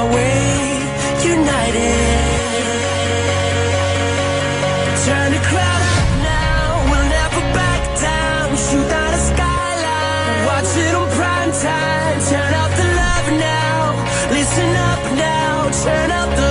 way, united. Turn the crowd up now, we'll never back down. Shoot down the skyline, watch it on prime time. Turn up the love now, listen up now, turn up the